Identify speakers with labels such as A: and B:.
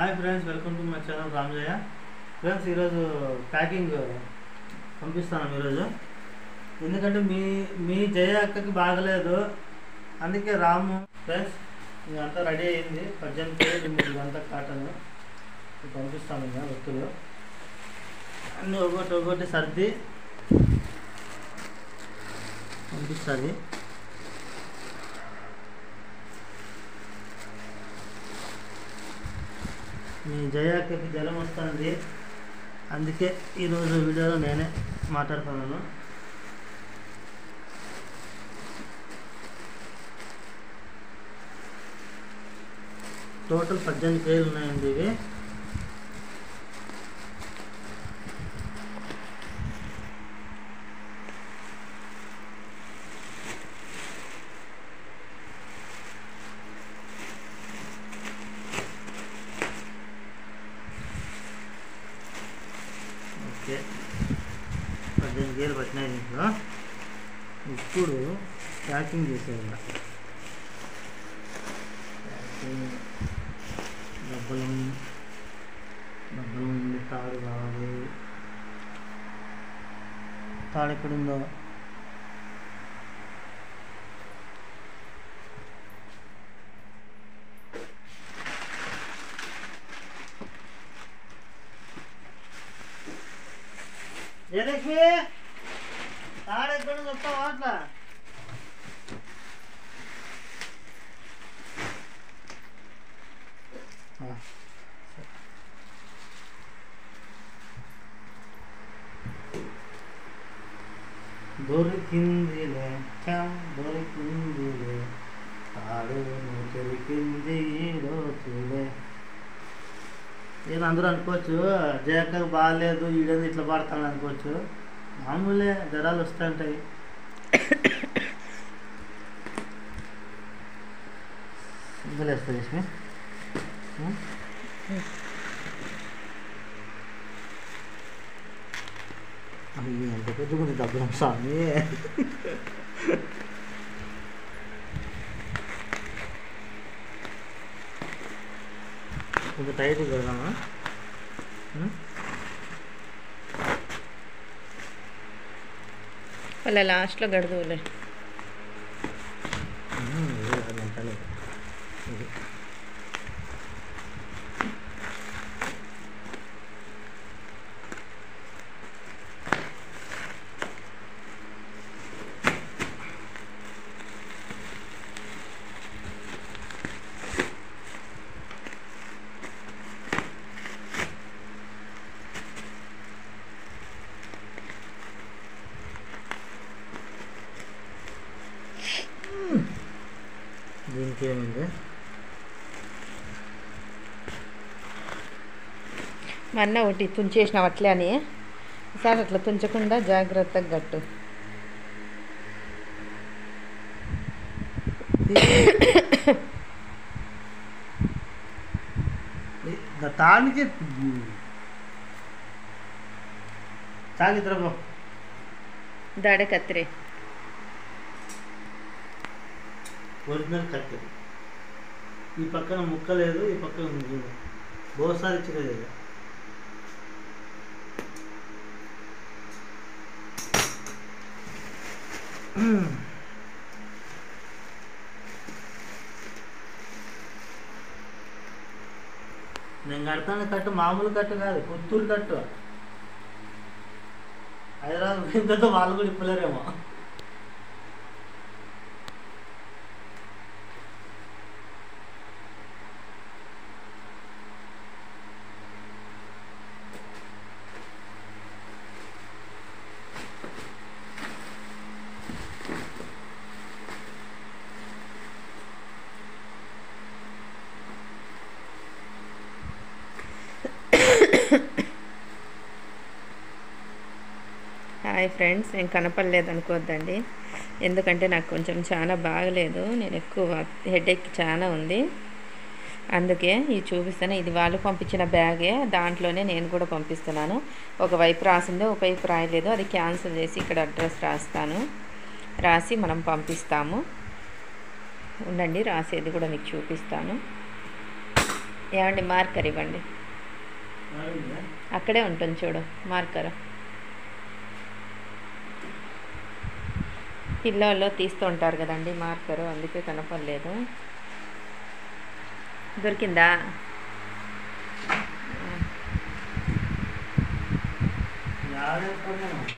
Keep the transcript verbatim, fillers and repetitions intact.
A: Hi friends, welcome to my channel Ramajaya. Friends, ఈరోజు packing పంపిస్తాను ఈరోజు. ఎందుకంటే మీ మీ జయ అక్కకి బాగలేదు, అందుకే రాము. ఫ్రెండ్స్, ఇదంతా రెడీ అయింది. పద్దెనిమిది కేజీలు మీకు ఇదంతా కాటన్ పంపిస్తాను. ఇంకా వ్యక్తులు అన్నీ ఒకటి ఒకటి సర్ది పంపిస్తుంది. మీ జయాకి జ్వరం వస్తుంది, అందుకే ఈరోజు వీడియోలో నేనే మాట్లాడుతున్నాను. టోటల్ పద్దెనిమిది కేజీలు ఉన్నాయండి ఇవి. ఓకే, పద్దెనిమిది కేజీలు పట్టినాయి దీంట్లో. ఇప్పుడు ప్యాకింగ్ చేసేయాలి. ప్యాకింగ్ డబ్బులు డబ్బులు ఉంది. తాడు కావాలి. తాడు ఎక్కడుందో జయలక్ష్మి, తాడు ఎక్కడుందో చెప్తావా? అట్లా దొరికిందిలే దొరికిందిలే తాడు దొరికింది రోజులే. ఏదో అందరూ అనుకోవచ్చు, జయక్కకు బాగాలేదు, ఈడేది ఇట్లా పడతాను అనుకోవచ్చు. మామూలే, జ్వరాలు వస్తుంటాయి. సింగిల్ వేస్తా చేసి అయ్యి ఎంత పెద్దగుంది డబ్బులు స్వామి. కొంచెం టైట్ కదమ్మా.
B: అలా లాస్ట్లో గడుదులే.
A: దీనికి ఏముంది?
B: మా అన్న ఒకటి తుంచేసిన అట్లే అని, ఈసారి అట్లా తుంచకుండా జాగ్రత్తగా గట్టు.
A: తానికి తాగిద్రబో
B: దాడే కత్తిరే
A: ఒరిజినల్ కత్తి. ఈ పక్కన ముక్క లేదు, ఈ పక్కన ఉంది. బహుసారి ఇచ్చలేదు. నేను కడతాను కట్టు, మామూలు కట్టు కాదు, పుత్తూరు కట్టు. హైదరాబాద్ ఇంతతో వాళ్ళు కూడా ఇప్పలేరేమో.
B: హాయ్ ఫ్రెండ్స్, నేను కనపడలేదు అనుకోవద్దండి, ఎందుకంటే నాకు కొంచెం చాలా బాగలేదు. నేను ఎక్కువ హెడేక్ చాలా ఉంది, అందుకే ఇది చూపిస్తాను. ఇది వాళ్ళు పంపించిన బ్యాగే, దాంట్లోనే నేను కూడా పంపిస్తున్నాను. ఒకవైపు రాసిందే, ఒకవైపు రాయలేదు. అది క్యాన్సిల్ చేసి ఇక్కడ అడ్రస్ రాస్తాను, రాసి మనం పంపిస్తాము. ఉండండి, రాసేది కూడా మీకు చూపిస్తాను. ఏమండి మార్కర్ ఇవ్వండి,
A: మారిందా?
B: అక్కడే ఉంటుంది చూడు మార్కర్. పిల్లల్లో తీస్తూ ఉంటారు కదండి మార్కరు, అందుకే కనపడలేదు. దొరికిందా?
A: యాభై రూపాయలు.